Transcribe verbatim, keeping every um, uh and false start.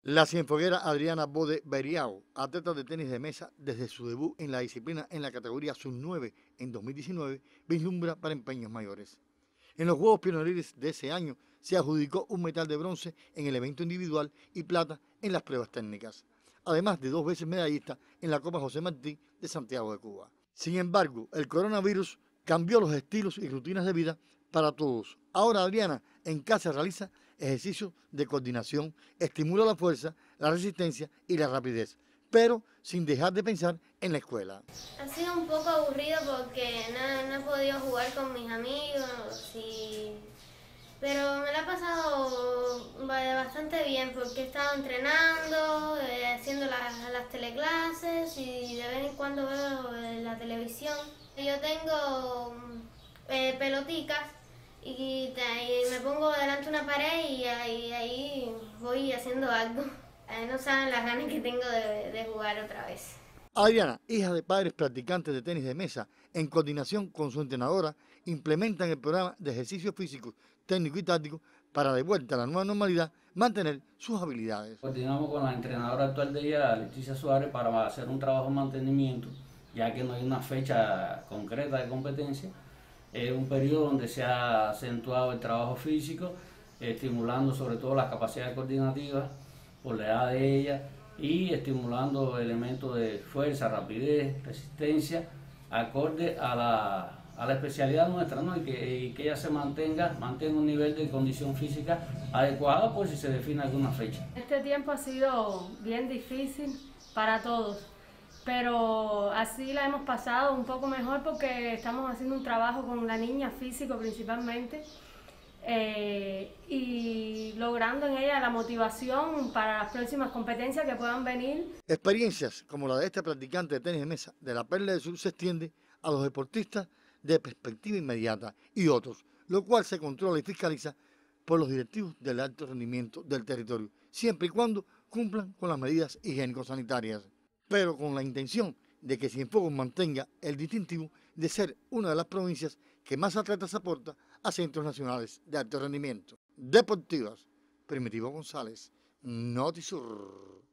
La cienfueguera Adriana Bode Beriao, atleta de tenis de mesa desde su debut en la disciplina en la categoría sub nueve en dos mil diecinueve, vislumbra para empeños mayores. En los Juegos Pioneriles de ese año se adjudicó un medal de bronce en el evento individual y plata en las pruebas técnicas, además de dos veces medallista en la Copa José Martí de Santiago de Cuba. Sin embargo, el coronavirus cambió los estilos y rutinas de vida para todos. Ahora Adriana en casa realiza ejercicios de coordinación, estimula la fuerza, la resistencia y la rapidez, pero sin dejar de pensar en la escuela. Ha sido un poco aburrido porque no, no he podido jugar con mis amigos, y... pero me la he pasado bastante bien porque he estado entrenando, eh, haciendo las, las teleclases y de vez en cuando veo la televisión. Yo tengo eh, peloticas y, te, y me pongo delante de una pared y ahí, ahí voy haciendo algo. Eh, no saben las ganas que tengo de, de jugar otra vez. Adriana, hija de padres practicantes de tenis de mesa, en coordinación con su entrenadora, implementan el programa de ejercicios físicos, técnicos y tácticos para, de vuelta a la nueva normalidad, mantener sus habilidades. Coordinamos con la entrenadora actual de ella, Leticia Suárez, para hacer un trabajo de mantenimiento, ya que no hay una fecha concreta de competencia. Es un periodo donde se ha acentuado el trabajo físico, estimulando sobre todo las capacidades coordinativas por la edad de ella y estimulando elementos de fuerza, rapidez, resistencia, acorde a la, a la especialidad nuestra, ¿no? y, que, y que ella se mantenga, mantenga un nivel de condición física adecuado por si se define alguna fecha. Este tiempo ha sido bien difícil para todos, pero así la hemos pasado un poco mejor porque estamos haciendo un trabajo con la niña físico principalmente, eh, y logrando en ella la motivación para las próximas competencias que puedan venir. Experiencias como la de este practicante de tenis de mesa de la Perla del Sur se extiende a los deportistas de perspectiva inmediata y otros, lo cual se controla y fiscaliza por los directivos del alto rendimiento del territorio, siempre y cuando cumplan con las medidas higiénico-sanitarias, pero con la intención de que Cienfuegos mantenga el distintivo de ser una de las provincias que más atletas aporta a centros nacionales de alto rendimiento. Deportivas, Primitivo González, Notisur.